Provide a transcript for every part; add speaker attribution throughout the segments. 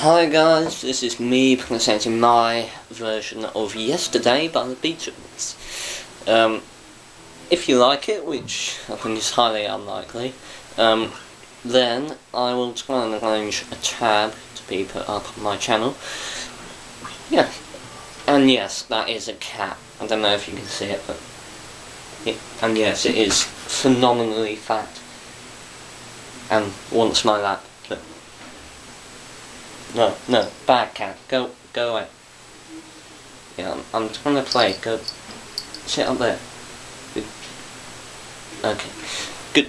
Speaker 1: Hi guys, this is me presenting my version of Yesterday by the Beatles. If you like it, which I think is highly unlikely, then I will try and arrange a tab to be put up on my channel. Yeah, and yes, that is a cat. I don't know if you can see it, but and yes, it is phenomenally fat and wants my lap. No, bad cat. Go away. Yeah, I'm trying to play. Go, sit up there. Good. Okay, good.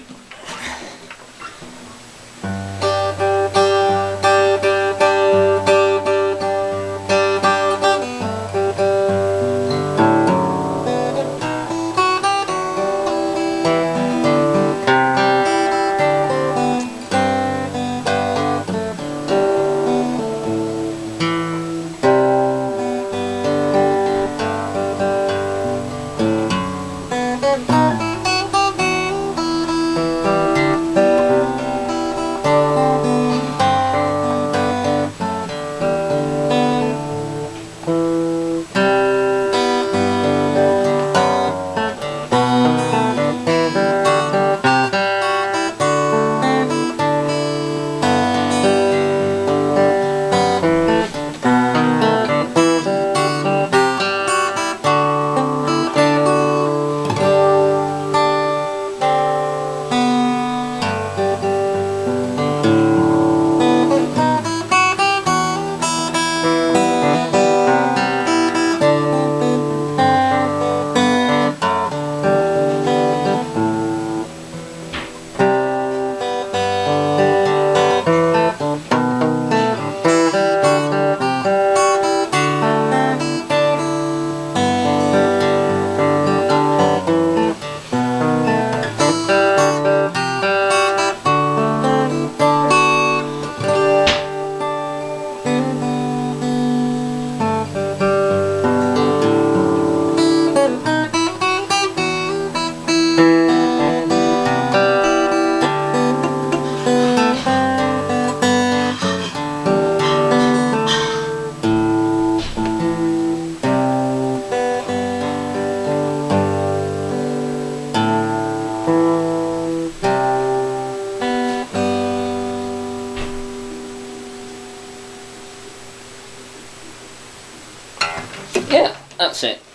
Speaker 1: Yeah, that's it.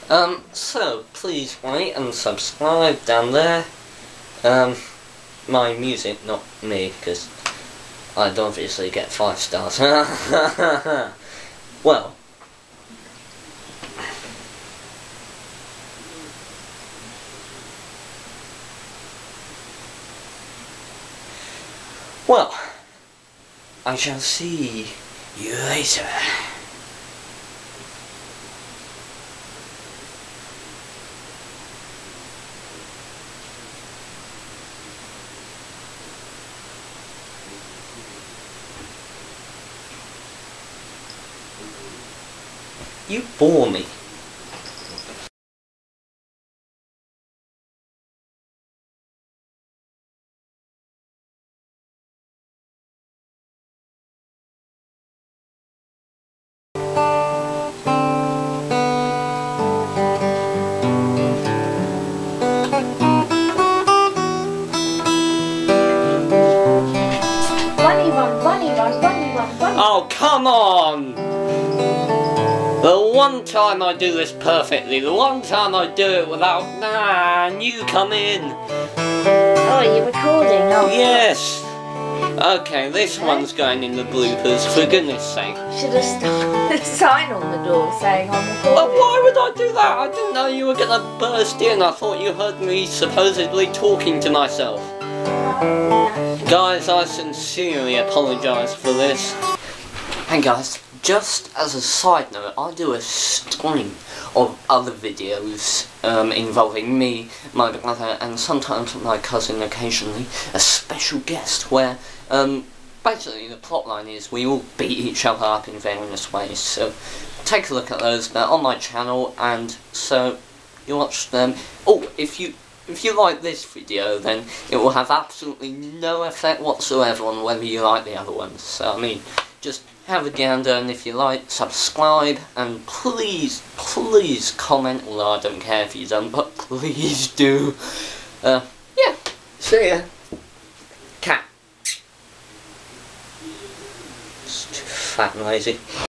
Speaker 1: So please rate and subscribe down there. My music, not me, because I'd obviously get 5 stars. Well, I shall see you later. You bore me. Oh, come on! The one time I do this perfectly, the one time I do it without, and you come in.
Speaker 2: Oh, you're recording? Oh,
Speaker 1: yes. Okay, this one's going in the bloopers, for goodness sake.
Speaker 2: Should have stuck a sign on the door saying I'm recording.
Speaker 1: Well, why would I do that? I didn't know you were going to burst in. I thought you heard me supposedly talking to myself. Guys, I sincerely apologise for this. Hey guys, just as a side note, I do a stream of other videos involving me, my brother, and sometimes my cousin occasionally, a special guest, where basically the plotline is we all beat each other up in various ways. So take a look at those. They're on my channel, and so you watch them. Oh, if you like this video, then it will have absolutely no effect whatsoever on whether you like the other ones. So I mean, just have a gander, and if you like, subscribe, and please comment, although I don't care if you don't, but please do. Yeah, see ya. Cat. It's too fat and lazy.